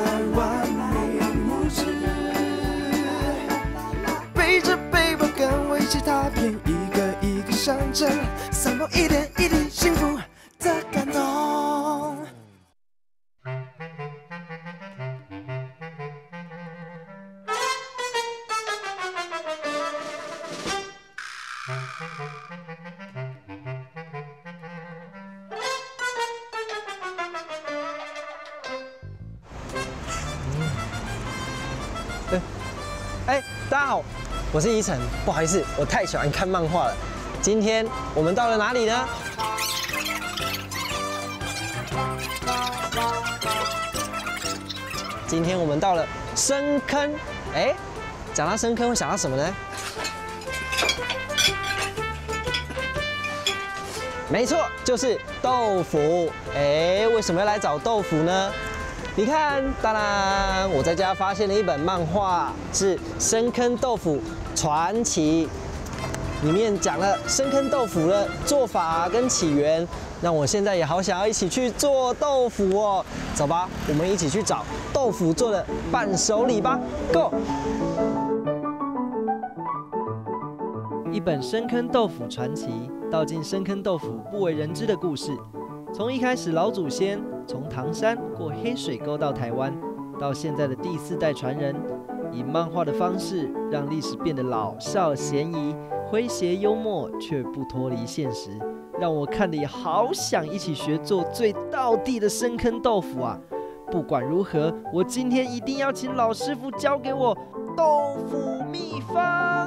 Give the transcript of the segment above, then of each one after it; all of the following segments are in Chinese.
完美无知，背着背包跟我一起踏遍一个一个乡镇，散播一点一滴幸福的感动。 大家好，我是依晨。不好意思，我太喜欢看漫画了。今天我们到了哪里呢？今天我们到了深坑。讲到深坑会想到什么呢？没错，就是豆腐。为什么要来找豆腐呢？你看，当然，我在家发现了一本漫画，是《深坑豆腐传奇》，里面讲了深坑豆腐的做法跟起源，让我现在也好想要一起去做豆腐哦。走吧，我们一起去找豆腐做的伴手礼吧 ，Go！ 一本《深坑豆腐传奇》，道尽深坑豆腐不为人知的故事。从一开始老祖先从唐山过黑水沟到台湾，到现在的第4代传人，以漫画的方式让历史变得老少咸宜，诙谐幽默却不脱离现实，让我看得也好想一起学做最道地的深坑豆腐啊！不管如何，我今天一定要请老师傅教给我豆腐秘方。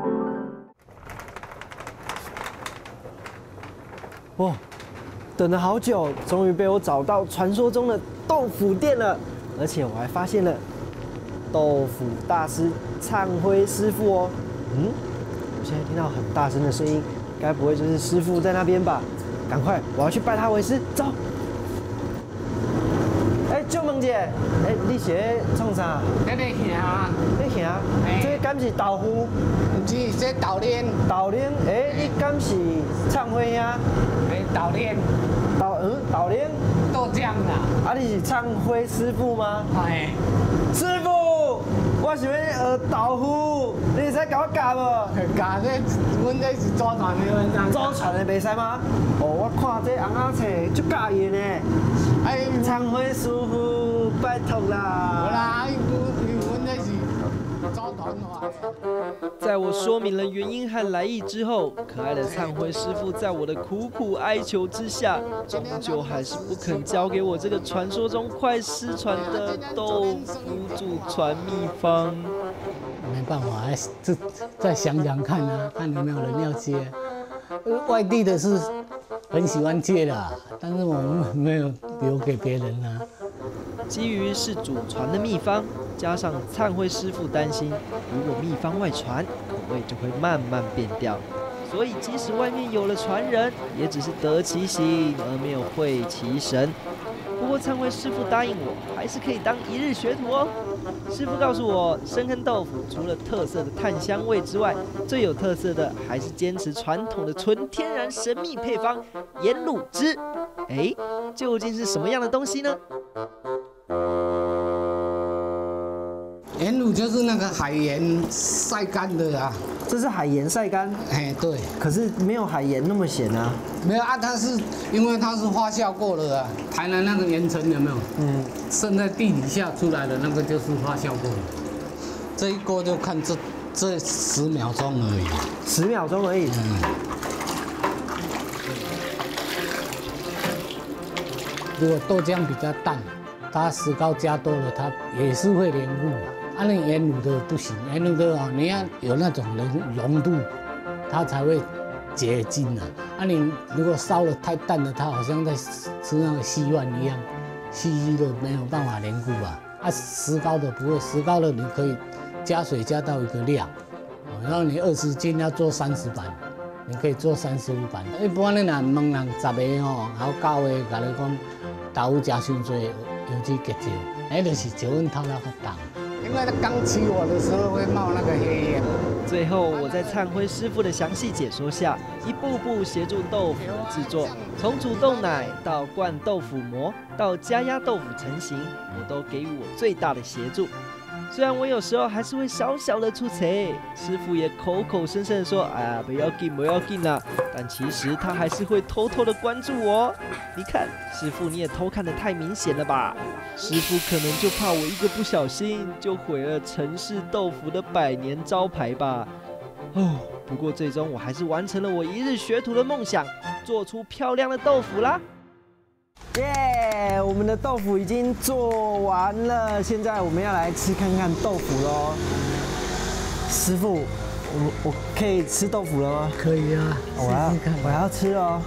哇！等了好久，终于被我找到传说中的豆腐店了，而且我还发现了豆腐大师灿辉师傅哦。我现在听到很大声的声音，该不会就是师傅在那边吧？赶快，我要去拜他为师，走！舅萌姐，你是咧创啥？ 在咧行啊！ 咧行？这敢是豆腐？ 唔是，这豆链。 豆链？你敢是灿辉兄？ 豆链。 豆链。 豆浆啦。 你是灿辉师傅吗？师傅，我想要学豆腐，你会使教我教无？ 教这，阮这是祖传的， 祖传的袂使吗？我看这红仔册足教义呢。灿辉师傅，拜托啦！ 无啦，阮这是祖传话。 在我说明了原因和来意之后，可爱的灿辉师傅在我的苦苦哀求之下，终究还是不肯教给我这个传说中快失传的豆腐祖传秘方。 没办法，再想想看啊，看有没有人要接。外地的是很喜欢接的，但是我们没有留给别人啊。 基于是祖传的秘方，加上灿辉师傅担心，如果秘方外传，口味就会慢慢变掉。所以即使外面有了传人，也只是得其形而没有会其神。不过灿辉师傅答应我，还是可以当一日学徒哦。师傅告诉我，深坑豆腐除了特色的炭香味之外，最有特色的还是坚持传统的纯天然神秘配方盐卤汁。究竟是什么样的东西呢？ 盐卤就是那个海盐晒干的啊。 这是海盐晒干。 对。 可是没有海盐那么咸啊。 没有啊，它是因为它是发酵过了啊。台南那个盐城有没有？渗在地底下出来的那个就是发酵过的。这一锅就看这10秒钟而已。 10秒钟而已。 如果豆浆比较淡，它石膏加多了，它也是会黏糊。那盐卤的不行，盐卤的你要有那种浓度，它才会结晶啊。你如果烧得太淡了，它好像在吃那个稀饭一样，稀的没有办法黏糊啊。石膏的不会，石膏的你可以加水加到一个量，然后你20斤要做30板，你可以做35板。一般你若问人10个然后9个甲你讲豆腐加伤多，油脂结晶，就是石温透了较重。 因为它刚起火的时候会冒那个黑烟。 最后，我在灿辉师傅的详细解说下，一步步协助豆腐的制作，从煮豆奶到灌豆腐膜，到加压豆腐成型，我都给予我最大的协助。虽然我有时候还是会小小的出错，师傅也口口声声说：“哎呀，不要紧，不要紧啦。”但其实他还是会偷偷的关注我。你看，师傅你也偷看得太明显了吧？师傅可能就怕我一个不小心就毁了陈氏豆腐的100年招牌吧。哦，不过最终我还是完成了我一日学徒的梦想，做出漂亮的豆腐啦。 耶！我们的豆腐已经做完了，现在我们要来吃看看豆腐喽。师傅，我可以吃豆腐了吗？ 可以啊， 我要吃哦。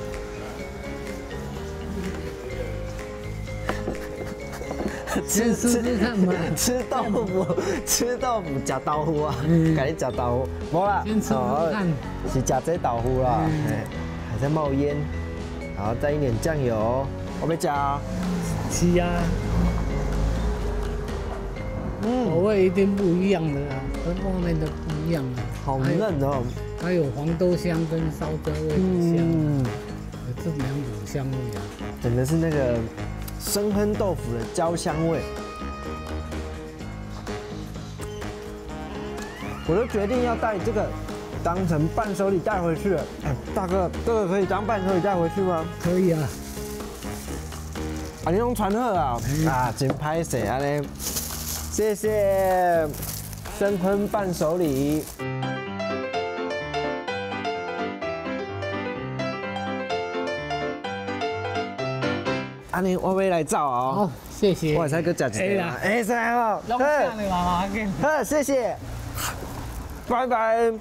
先试试看嘛。 吃豆腐夹豆腐啊，赶紧夹豆腐。没啦， 先吃看。 是夹这豆腐啦，还在冒烟。然后再一点酱油，我要加。 是啊，口味一定不一样的啦，跟外面的不一样的。 好嫩哦， 它有黄豆香跟烧焦味的香，有这2种香味啊。 整个是那个深坑豆腐的焦香味。我就决定要带这个当成伴手礼带回去了。哎，大哥，这个可以当伴手礼带回去吗？ 可以啊。 啊，你用传贺啊？啊，真拍谁啊呢？谢谢深坑伴手礼。啊，你我要来照哦。 好，谢谢。 我才去吃一个。哎，是啊， 弄上你妈妈给。 好，谢谢。拜拜。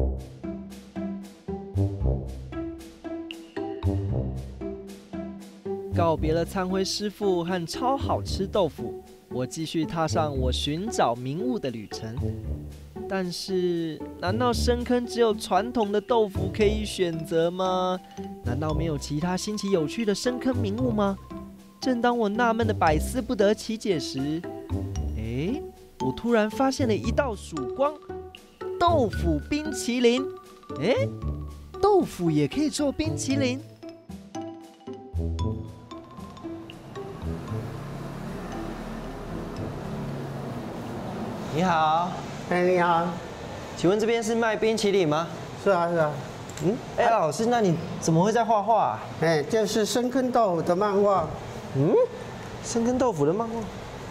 告别了灿辉师傅和超好吃豆腐，我继续踏上我寻找名物的旅程。但是，难道深坑只有传统的豆腐可以选择吗？难道没有其他新奇有趣的深坑名物吗？正当我纳闷的百思不得其解时，我突然发现了一道曙光——豆腐冰淇淋。豆腐也可以做冰淇淋？ 你好， 哎，你好， 请问这边是卖冰淇淋吗？ 是啊，是啊。 老师，那你怎么会在画画？ 哎，这是深坑豆腐的漫画。 深坑豆腐的漫画。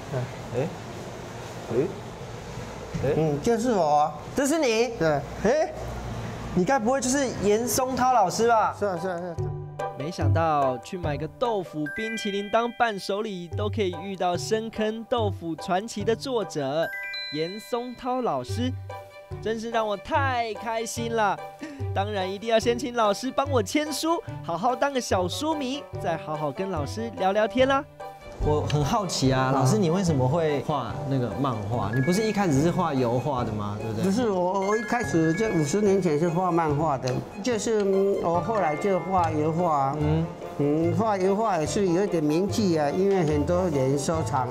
就是我。 这是你？ 对。 你该不会就是严松涛老师吧？ 是啊，是啊，是啊。 没想到去买个豆腐冰淇淋当伴手礼，都可以遇到深坑豆腐传奇的作者严松涛老师，真是让我太开心了。当然一定要先请老师帮我签书，好好当个小书迷，再好好跟老师聊聊天啦。 我很好奇啊，老师你为什么会画那个漫画？你不是一开始是画油画的吗？对不对？ 不是我一开始就50年前是画漫画的，就是我后来就画油画。画油画也是有一点名气啊，因为很多人收藏。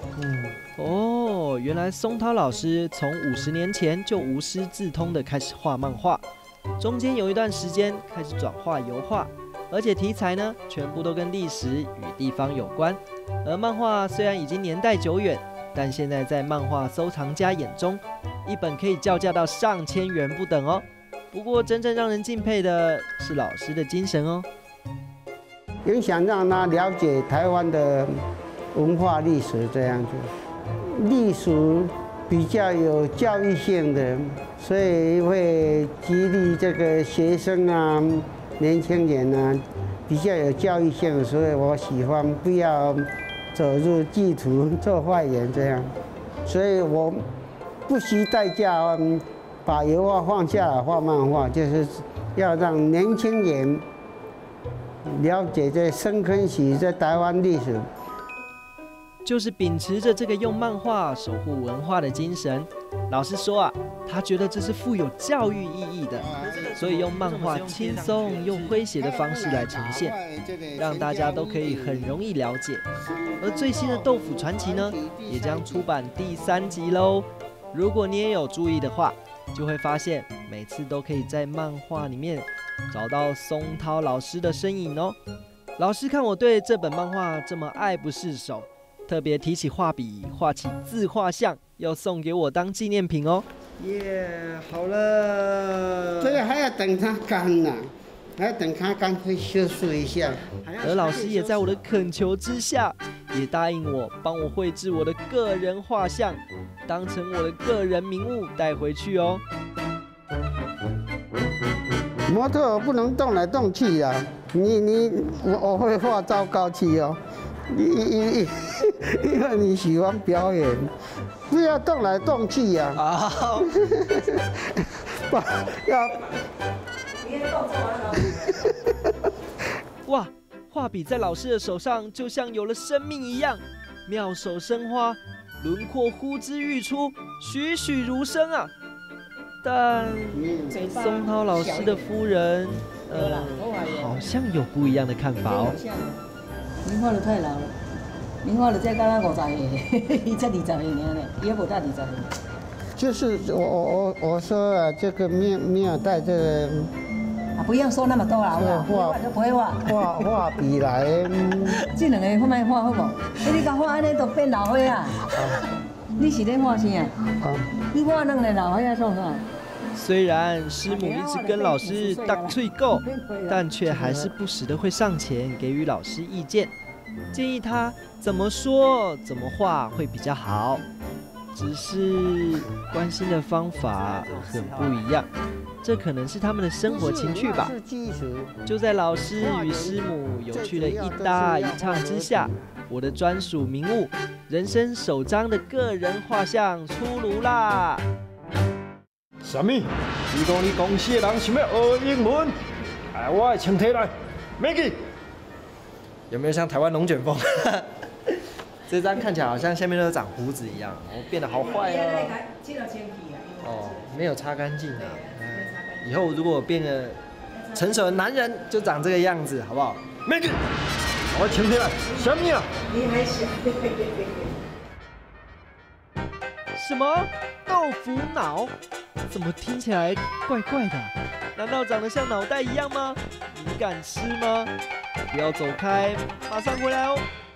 原来松涛老师从50年前就无师自通的开始画漫画，中间有一段时间开始转画油画，而且题材呢全部都跟历史与地方有关。而漫画虽然已经年代久远，但现在在漫画收藏家眼中，一本可以叫价到上千元不等哦。不过真正让人敬佩的是老师的精神哦。 也想让他了解台湾的文化历史这样子，历史比较有教育性的，所以会激励这个学生啊、年轻人啊，比较有教育性，所以我喜欢不要走入歧途做坏人这样，所以我不惜代价把油画放下来画漫画，就是要让年轻人了解这深坑史在台湾历史。 就是秉持着这个用漫画守护文化的精神。老师说啊，他觉得这是富有教育意义的，所以用漫画轻松又诙谐的方式来呈现，让大家都可以很容易了解。而最新的《豆腐传奇》呢，也将出版第3集喽。如果你也有注意的话，就会发现每次都可以在漫画里面找到松涛老师的身影哦。老师看我对这本漫画这么爱不释手，特别提起画笔，画起自画像，要送给我当纪念品哦。 耶，好了。 这个还要等它干呢，还要等它干会修饰一下。 而老师也在我的恳求之下，也答应我帮我绘制我的个人画像，当成我的个人名物带回去哦。 模特不能动来动去啊！我会画糟糕去哦。因为你喜欢表演，不要动来动去呀。 好。 要。 哇，画笔在老师的手上就像有了生命一样，妙手生花，轮廓呼之欲出，栩栩如生啊！但松涛老师的夫人，好像有不一样的看法哦。 您画得太老了，您画得才刚刚50岁，伊才20岁尔呢，伊还无到20岁。 就是我说啊，这个没有带这个。 啊，不要说那么多了，好不好？画就不会画。 画笔来。 这两个我卖画好不？你甲画安尼都变老岁啊！你是咧画啥？你画两个老岁啊，创啥？ 虽然师母一直跟老师搭嘴够，但却还是不时的会上前给予老师意见，建议他怎么说怎么画会比较好。只是关心的方法很不一样，这可能是他们的生活情趣吧。就在老师与师母有趣的一搭一唱之下，我的专属名物人生首张的个人画像出炉啦！ 什么？如果你公司的人想要学英文，哎，我的请题来 ，Maggie， 有没有像台湾龙卷风？这张看起来好像下面都长胡子一样，我变得好坏哦。哦，没有擦干净啊。以后如果我变个成熟的男人，就长这个样子，好不好 ？Maggie， 我请题来，什么啊？ 你还小。 什么豆腐脑？怎么听起来怪怪的？难道长得像脑袋一样吗？你敢吃吗？不要走开，马上回来哦。